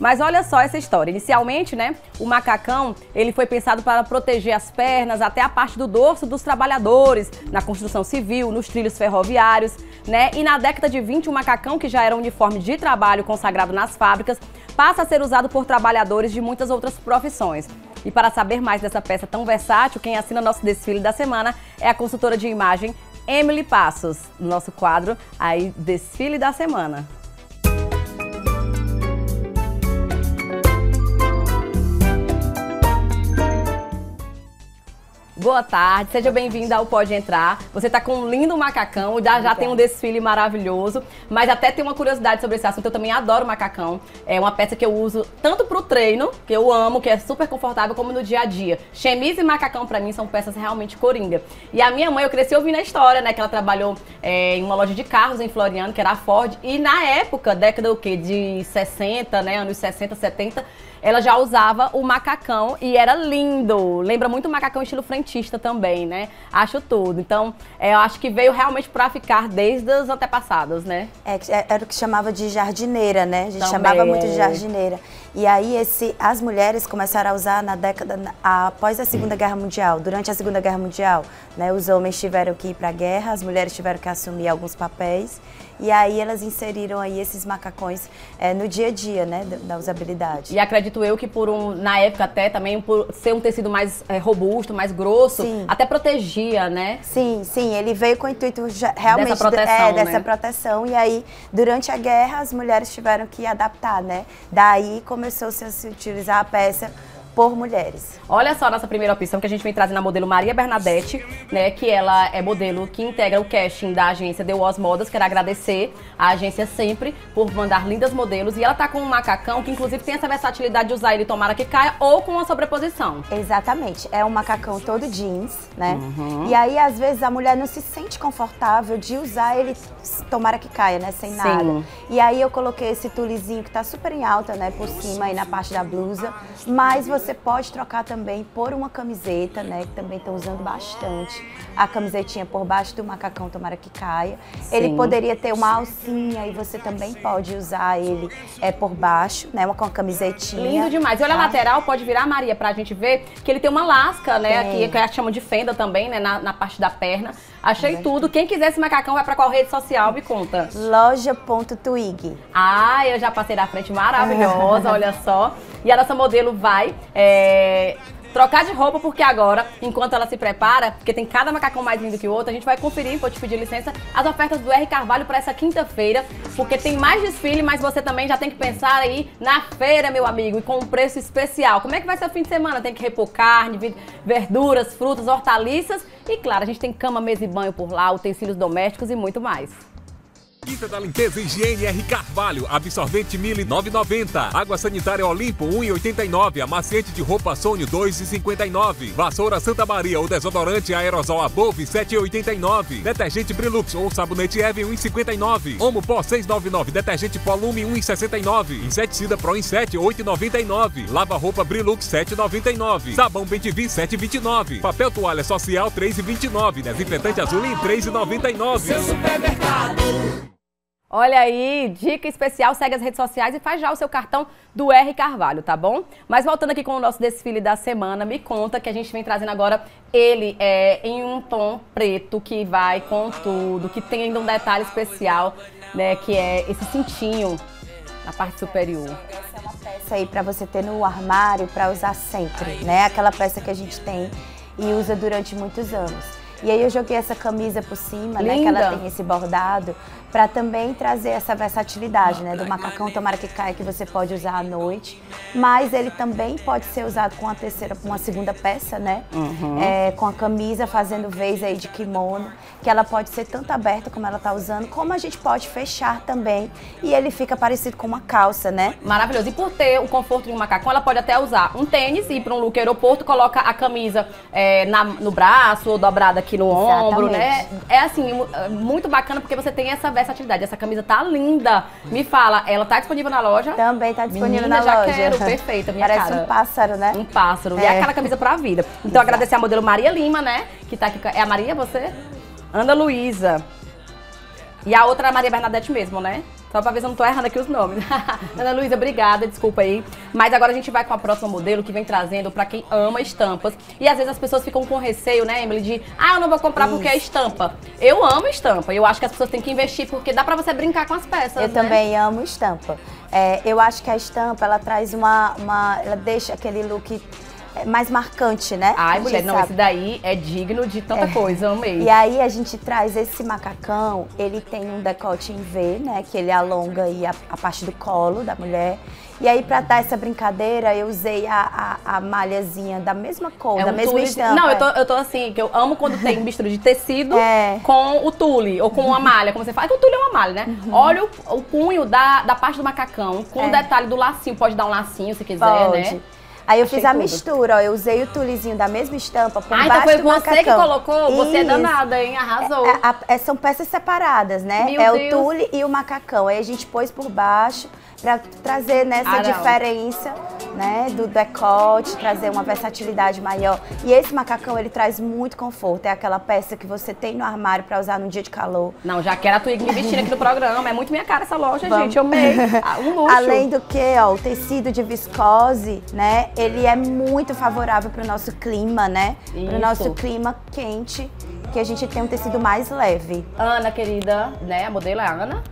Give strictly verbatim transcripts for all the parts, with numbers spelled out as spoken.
Mas olha só essa história. Inicialmente, né, o macacão, ele foi pensado para proteger as pernas até a parte do dorso dos trabalhadores, na construção civil, nos trilhos ferroviários, né? E na década de vinte, o macacão, que já era um uniforme de trabalho consagrado nas fábricas, passa a ser usado por trabalhadores de muitas outras profissões. E para saber mais dessa peça tão versátil, quem assina nosso desfile da semana é a consultora de imagem Emily Passos, no nosso quadro aí, Desfile da Semana. Boa tarde, seja bem-vinda ao Pode Entrar. Você está com um lindo macacão, já, já tem um desfile maravilhoso, mas até tem uma curiosidade sobre esse assunto, eu também adoro macacão. É uma peça que eu uso tanto para o treino, que eu amo, que é super confortável, como no dia a dia. Chemise e macacão para mim são peças realmente coringa. E a minha mãe, eu cresci ouvindo a história, né, que ela trabalhou é, em uma loja de carros em Floriano, que era a Ford, e na época, década o quê? De sessenta, né, anos sessenta, setenta, ela já usava o macacão e era lindo. Lembra muito o macacão estilo frentista também, né? Acho tudo. Então, é, eu acho que veio realmente para ficar desde os antepassados, né? É, era o que chamava de jardineira, né? A gente também, chamava muito de é. jardineira. E aí esse, as mulheres começaram a usar na década, após a Segunda Guerra Mundial. Durante a Segunda Guerra Mundial, né, os homens tiveram que ir para a guerra, as mulheres tiveram que assumir alguns papéis. E aí elas inseriram aí esses macacões é, no dia a dia, né, da usabilidade. E acredito eu que por um, na época até também, por ser um tecido mais é, robusto, mais grosso, sim, até protegia, né? Sim, sim, ele veio com o intuito já, realmente dessa proteção, é, dessa né? proteção. E aí, durante a guerra, as mulheres tiveram que adaptar, né? Daí começou-se a se utilizar a peça por mulheres. Olha só a nossa primeira opção que a gente vem trazendo a modelo Maria Bernadette, né, que ela é modelo que integra o casting da agência The Was Modas. Quero agradecer a agência sempre por mandar lindas modelos, e ela tá com um macacão que inclusive tem essa versatilidade de usar ele tomara que caia ou com uma sobreposição. Exatamente, é um macacão todo jeans, né? Uhum. E aí às vezes a mulher não se sente confortável de usar ele tomara que caia, né, sem nada. Sim. E aí eu coloquei esse tulizinho que tá super em alta, né, por cima aí na parte da blusa, mas você Você pode trocar também por uma camiseta, né? Que também estão usando bastante. A camisetinha por baixo do macacão, tomara que caia. Sim. Ele poderia ter uma alcinha e você também pode usar ele é, por baixo, né? Uma com a camisetinha. Lindo demais. E olha, tá? A lateral, pode virar, Maria, pra gente ver que ele tem uma lasca, né? Tem. Aqui, que a gente chama de fenda também, né? Na, na parte da perna. Achei é tudo. Quem quiser esse macacão vai pra qual rede social? Me conta. Loja ponto twig. Ah, eu já passei da frente, maravilhosa, olha só. E a nossa modelo vai é, trocar de roupa, porque agora, enquanto ela se prepara, porque tem cada macacão mais lindo que o outro, a gente vai conferir, vou te pedir licença, as ofertas do R. Carvalho para essa quinta-feira, porque tem mais desfile, mas você também já tem que pensar aí na feira, meu amigo, e com um preço especial. Como é que vai ser o fim de semana? Tem que repor carne, verduras, frutas, hortaliças e, claro, a gente tem cama, mesa e banho por lá, utensílios domésticos e muito mais. Quinta da Limpeza e Higiene R. Carvalho, absorvente Mille nove e noventa, água sanitária Olimpo um e oitenta e nove, amaciante de roupa Sônio dois e cinquenta e nove, vassoura Santa Maria ou desodorante aerosol Above sete e oitenta e nove, detergente Brilux ou sabonete Eve um e cinquenta e nove, Omo Pó seis e noventa e nove, detergente Polume um e sessenta e nove, inseticida Pro Inset oito e noventa e nove, lava roupa Brilux sete e noventa e nove, sabão Bentivi sete e vinte e nove, papel toalha social três e vinte e nove, desinfetante Azulim três e noventa e nove. Seu supermercado. Olha aí, dica especial, segue as redes sociais e faz já o seu cartão do R. Carvalho, tá bom? Mas voltando aqui com o nosso desfile da semana, me conta que a gente vem trazendo agora ele é em um tom preto que vai com tudo, que tem ainda um detalhe especial, né, que é esse cintinho na parte superior. Essa é uma peça aí para você ter no armário, para usar sempre, né? Aquela peça que a gente tem e usa durante muitos anos. E aí eu joguei essa camisa por cima, Linda. né, que ela tem esse bordado, para também trazer essa versatilidade, né, do macacão tomara que caia, que você pode usar à noite, mas ele também pode ser usado com a terceira, com a segunda peça, né, uhum. é, com a camisa fazendo vez aí de kimono, que ela pode ser tanto aberta como ela tá usando, como a gente pode fechar também, e ele fica parecido com uma calça, né. Maravilhoso. E por ter o conforto de um macacão, ela pode até usar um tênis e ir para um look aeroporto, coloca a camisa é, na, no braço ou dobrada aqui no Exatamente. ombro, né? É assim, muito bacana porque você tem essa versatilidade. Essa camisa tá linda. Me fala, ela tá disponível na loja? Também tá disponível Menina, na já loja. Quero, perfeita, minha Parece cara. um pássaro, né? Um pássaro. É. E é aquela camisa pra vida. Então, Exato. agradecer a modelo Maria Lima, né? Que tá aqui. É a Maria, você? Ana Luísa. E a outra é a Maria Bernadette mesmo, né? Só pra ver se eu não tô errando aqui os nomes. Ana Luísa, obrigada, desculpa aí. Mas agora a gente vai com a próxima modelo que vem trazendo pra quem ama estampas. E às vezes as pessoas ficam com receio, né, Emily, de ah, eu não vou comprar Isso. porque é estampa. Eu amo estampa. Eu acho que as pessoas têm que investir porque dá pra você brincar com as peças, Eu né? também amo estampa. É, eu acho que a estampa, ela traz uma, uma... Ela deixa aquele look mais marcante, né? Ai, mulher, não, esse daí é digno de tanta é. coisa, eu amei. E aí a gente traz esse macacão, ele tem um decote em V, né? Que ele alonga aí a, a parte do colo da mulher. E aí, pra dar essa brincadeira, eu usei a, a, a malhazinha da mesma cor, é da um mesma tule estampa. Não, eu tô, eu tô assim, que eu amo quando tem mistura de tecido é. com o tule, ou com uma malha, como você fala. É que o tule é uma malha, né? Uhum. Olha o, o punho da, da parte do macacão, com é. o detalhe do lacinho. Pode dar um lacinho se quiser, Pode. né? Aí eu Achei fiz a tudo. mistura, ó, eu usei o tulezinho da mesma estampa por ah, baixo então foi do você macacão. que colocou? Você Isso. é danada, hein? Arrasou. É, a, a, são peças separadas, né? Meu é Deus. o tule e o macacão. Aí a gente pôs por baixo pra trazer nessa ah, diferença, né, do decote, trazer uma versatilidade maior. E esse macacão, ele traz muito conforto. É aquela peça que você tem no armário pra usar no dia de calor. Não, já quero a Twig me vestindo aqui no programa. É muito minha cara essa loja, Vamos. gente. Eu amei. Um luxo. Além do que, ó, o tecido de viscose, né, ele é muito favorável pro nosso clima, né? Isso. Pro nosso clima quente, que a gente tem um tecido mais leve. Ana, querida, né, a modelo é a Ana?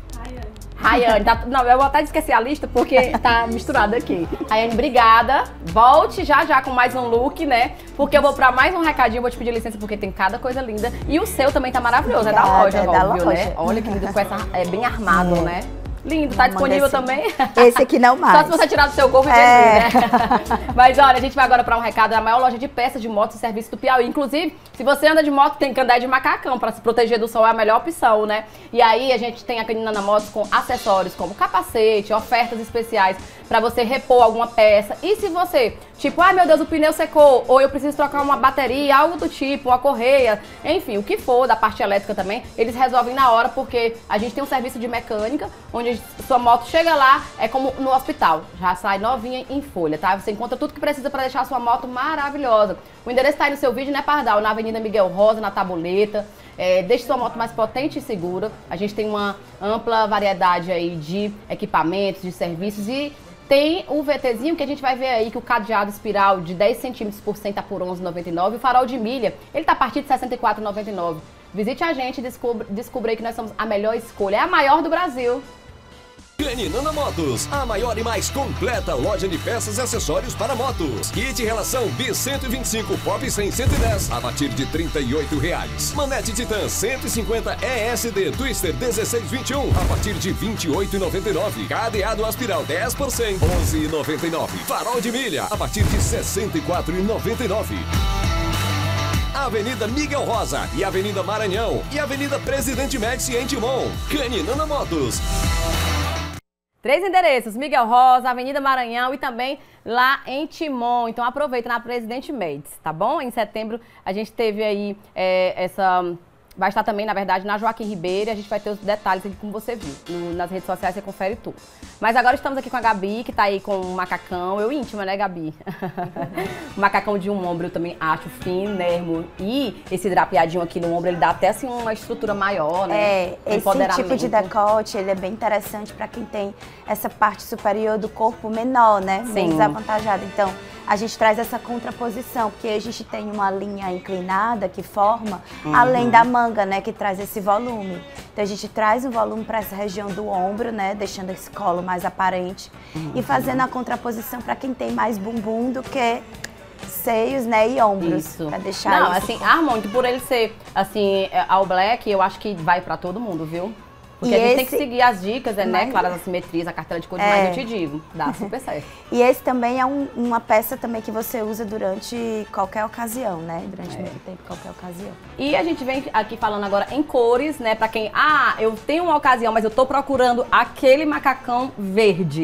Rayane, tá, não, eu até esqueci a lista porque tá misturado aqui. Rayane, obrigada. Volte já já com mais um look, né? Porque eu vou pra mais um recadinho, vou te pedir licença porque tem cada coisa linda. E o seu também tá maravilhoso, obrigada, é da loja, é óbvio, da loja. né? Olha que lindo, com essa, é bem armado, é. né? Lindo, tá não, disponível esse, também? Esse aqui não mais. Só se você tirar do seu corpo e é. vender, né? Mas olha, a gente vai agora para um recado da maior loja de peças de motos e serviço do Piauí. Inclusive, se você anda de moto, tem que andar de macacão para se proteger do sol, é a melhor opção, né? E aí a gente tem a Caninana Motos com acessórios como capacete, ofertas especiais para você repor alguma peça. E se você, tipo, ai meu Deus, o pneu secou, ou eu preciso trocar uma bateria, algo do tipo, uma correia, enfim, o que for da parte elétrica também, eles resolvem na hora, porque a gente tem um serviço de mecânica, onde sua moto chega lá, é como no hospital, já sai novinha em folha, tá? Você encontra tudo que precisa para deixar a sua moto maravilhosa. O endereço tá aí no seu vídeo, né, Pardal? Na Avenida Miguel Rosa, na Tabuleta. É, deixe sua moto mais potente e segura. A gente tem uma ampla variedade aí de equipamentos, de serviços e tem o VTzinho que a gente vai ver aí que o cadeado espiral de dez centímetros por cento tá por onze reais e noventa e nove centavos. O farol de milha, ele tá a partir de sessenta e quatro reais e noventa e nove centavos. Visite a gente e descubra, descubra aí que nós somos a melhor escolha. É a maior do Brasil. Caninana Motos, a maior e mais completa loja de peças e acessórios para motos. Kit relação B cento e vinte e cinco Pop cem cento e dez a partir de trinta e oito reais. Manete Titan cento e cinquenta E S D Twister dezesseis vinte e um a partir de vinte e oito reais e noventa e nove centavos. Cadeado aspiral dez por cento onze reais e noventa e nove centavos. Farol de milha a partir de sessenta e quatro reais e noventa e nove centavos. Avenida Miguel Rosa e Avenida Maranhão e Avenida Presidente Médici em Timon. Caninana Motos. Três endereços, Miguel Rosa, Avenida Maranhão e também lá em Timon. Então aproveita na Presidente Médici, tá bom? Em setembro a gente teve aí é, essa... Vai estar também, na verdade, na Joaquim Ribeiro e a gente vai ter os detalhes aqui, como você viu. No, nas redes sociais você confere tudo. Mas agora estamos aqui com a Gabi, que tá aí com um macacão. Eu íntima, né, Gabi? O macacão de um ombro eu também acho fino, né, irmão? E esse drapeadinho aqui no ombro, ele dá até assim uma estrutura maior, né? É, esse tipo de decote, ele é bem interessante para quem tem essa parte superior do corpo menor, né? Sim. Bem desavantajada. Então, a gente traz essa contraposição, porque a gente tem uma linha inclinada que forma, uhum. além da manga, né, que traz esse volume. Então a gente traz um volume para essa região do ombro, né, deixando esse colo mais aparente uhum. e fazendo a contraposição para quem tem mais bumbum do que seios, né, e ombros. Isso. Pra deixar Não, isso assim, ah, muito por ele ser, assim, all black, eu acho que vai para todo mundo, viu? Porque e a gente esse... tem que seguir as dicas, né? Mas... Claro, as assimetrias, a cartela de cores, é. mas eu te digo, dá super certo. E esse também é um, uma peça também que você usa durante qualquer ocasião, né? Durante é. muito tempo, qualquer ocasião. E a gente vem aqui falando agora em cores, né? Pra quem, ah, eu tenho uma ocasião, mas eu tô procurando aquele macacão verde.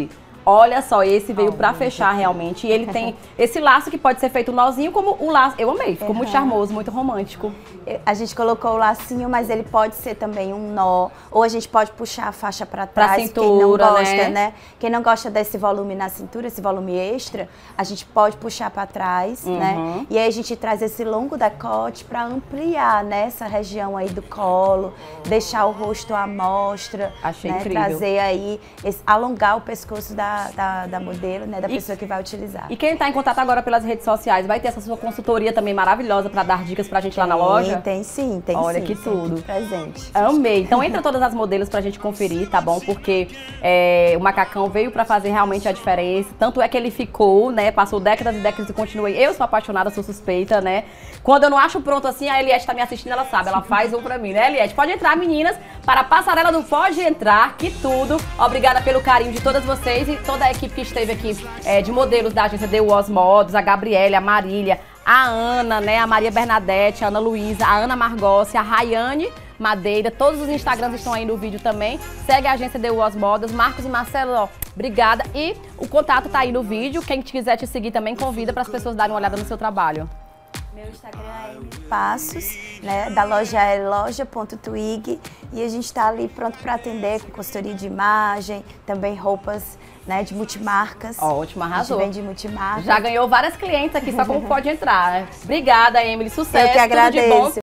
Olha só, esse veio pra fechar realmente. E ele tem esse laço que pode ser feito nozinho, como o laço. Eu amei, ficou uhum. muito charmoso, muito romântico. A gente colocou o lacinho, mas ele pode ser também um nó. Ou a gente pode puxar a faixa pra trás. Pra cintura, quem não gosta, né? né? Quem não gosta desse volume na cintura, esse volume extra, a gente pode puxar pra trás, uhum. né? E aí a gente traz esse longo decote pra ampliar, né? Essa região aí do colo, deixar o rosto à mostra. Achei né? incrível. Trazer aí, esse, alongar o pescoço da Da, da modelo, né, da e, pessoa que vai utilizar. E quem está em contato agora pelas redes sociais, vai ter essa sua consultoria também maravilhosa para dar dicas pra gente tem, lá na loja? Tem sim, tem Olha sim. que tudo. Presente. Amei. Então entra todas as modelos pra gente conferir, tá bom? Porque é, o macacão veio pra fazer realmente a diferença. Tanto é que ele ficou, né? Passou décadas e décadas e continuei. Eu sou apaixonada, sou suspeita, né? Quando eu não acho pronto assim, a Eliette tá me assistindo, ela sabe. Ela faz um pra mim, né, Eliette? Pode entrar, meninas, para a passarela do Pode Entrar, que tudo. Obrigada pelo carinho de todas vocês e toda a equipe que esteve aqui é, de modelos da agência The Was Modos, a Gabriele, a Marília, a Ana, né, a Maria Bernadette, a Ana Luísa, a Ana Margossi, a Rayane Madeira, todos os Instagrams estão aí no vídeo também. Segue a agência The Was Modos, Marcos e Marcelo, ó, obrigada. E o contato tá aí no vídeo, quem quiser te seguir também convida para as pessoas darem uma olhada no seu trabalho. Meu Instagram é Emily Passos, né? Da loja é loja ponto twig e a gente está ali pronto para atender com consultoria de imagem, também roupas, né, de multimarcas. Ótimo, arrasou. A gente vende multimarcas. Já ganhou várias clientes aqui, só como Pode Entrar. Obrigada, Emily. Sucesso. Eu que agradeço. Tudo de bom.